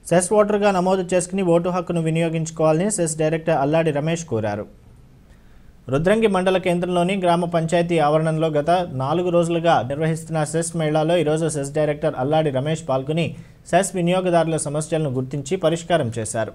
Cess ఓటర్గా నమోదు చేసుకుని ఓటు హక్కును వినియోగించుకోవాలని సెస్ డైరెక్టర్ అల్లాడి రమేష్ కోరారు. రుద్రంగి మండల కేంద్రంలోని గ్రామ పంచాయతీ ఆవరణంలో గత 4 రోజులుగా నిర్వహిస్తున్న సెస్ మేళాలో ఈరోజు సెస్ డైరెక్టర్ అల్లాడి రమేష్ పాల్గొని సెస్ వినియోగదారుల సమస్యలను గుర్తించి పరిష్కారం చేశారు.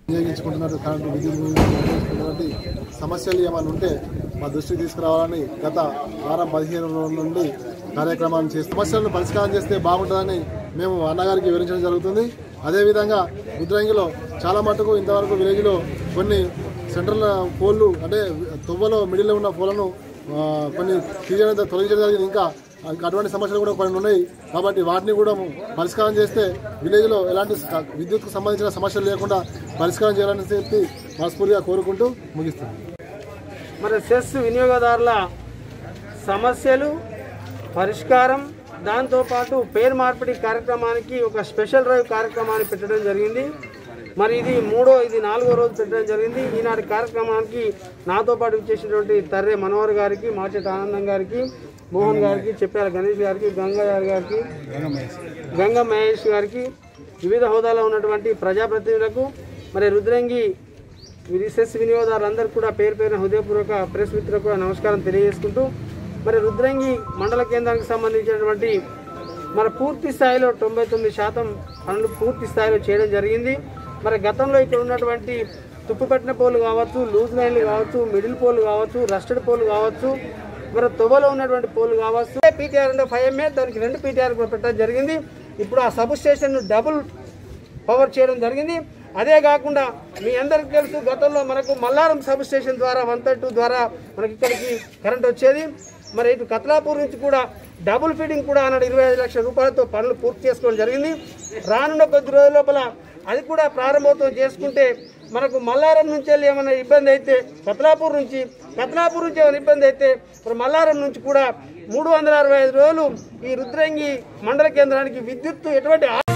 సమస్యలు ఏమైనా ఉంటే మా దృష్టికి తీసుకురావాలని గత 15 రోజుల నుండి కార్యక్రమాన్ని చేసి సమస్యలను పరిష్కారం చేస్తే బాగుంటుందని మేము అన్నగారికి వివరించడం జరుగుతుంది. అదేవిధంగా రుద్రంగిలో చాలా మటుకు ఇంతవరకు విలేజ్లో కొన్ని సెంట్రల్ పోల్లు అంటే తువ్వలో మిడిల్లో ఉన్న పోలను కొన్ని తొలగించడం జరిగింది. ఇంకా అటువంటి సమస్యలు కూడా కొన్ని ఉన్నాయి కాబట్టి వాటిని కూడా పరిష్కారం చేస్తే విలేజ్లో ఎలాంటి విద్యుత్కు సంబంధించిన సమస్యలు లేకుండా పరిష్కారం చేయాలని చెప్పి మనస్ఫూర్తిగా కోరుకుంటూ ముగిస్తుంది. మరి సెస్ వినియోగదారుల సమస్యలు పరిష్కారం దాంతోపాటు పేరు మార్పిడి కార్యక్రమానికి ఒక స్పెషల్ డ్రైవ్ కార్యక్రమాన్ని పెట్టడం జరిగింది. మరి ఇది 4వ రోజు పెట్టడం జరిగింది. ఈనాటి కార్యక్రమానికి నాతో పాటు ఇచ్చేసినటువంటి తర్రే మనోహర్ గారికి, మార్చెట్ ఆనందం గారికి, మోహన్ గారికి, చెప్పాల గణేష్ గారికి, గంగయ్య గారికి, గంగ మహేష్ గారికి, వివిధ హోదాలో ఉన్నటువంటి ప్రజాప్రతినిధులకు, మరి రుద్రంగి సెస్ వినియోగదారులందరికీ కూడా పేరు పేరున హృదయపూర్వక ప్రెస్ మిత్రులకు కూడా నమస్కారం తెలియజేసుకుంటూ, మరి రుద్రంగి మండల కేంద్రానికి సంబంధించినటువంటి మన పూర్తి స్థాయిలో 99% పనులు పూర్తి స్థాయిలో చేయడం జరిగింది. మరి గతంలో ఇక్కడ ఉన్నటువంటి తుప్పుపట్టిన పోలు కావచ్చు, లూజ్ లైన్లు కావచ్చు, మిడిల్ పోలు కావచ్చు, రస్టెడ్ పోలు కావచ్చు, మరి తొవ్వలో ఉన్నటువంటి పోలు కావచ్చు, పీటీఆర్ 5MA దానికి 2 పీటీఆర్ కూడా పెట్టడం జరిగింది. ఇప్పుడు ఆ సబ్ స్టేషన్ను డబుల్ పవర్ చేయడం జరిగింది. అదే కాకుండా మీ అందరికీ తెలుసు, గతంలో మనకు మల్లారం సబ్ స్టేషన్ ద్వారా 132 ద్వారా మనకి ఇక్కడికి కరెంట్ వచ్చేది. మరి ఇటు కత్లాపూర్ నుంచి కూడా డబుల్ ఫీడింగ్ కూడా అన్నాడు 25 లక్షల రూపాయలతో పనులు పూర్తి చేసుకోవడం జరిగింది. రానున్న కొద్ది రోజుల లోపల అది కూడా ప్రారంభోత్సవం చేసుకుంటే మనకు మల్లారం నుంచి వెళ్ళి ఏమైనా ఇబ్బంది అయితే కత్లాపూర్ నుంచి ఏమైనా ఇబ్బంది అయితే మరి మల్లారం నుంచి కూడా 365 రోజులు ఈ రుద్రంగి మండల కేంద్రానికి విద్యుత్తు ఎటువంటి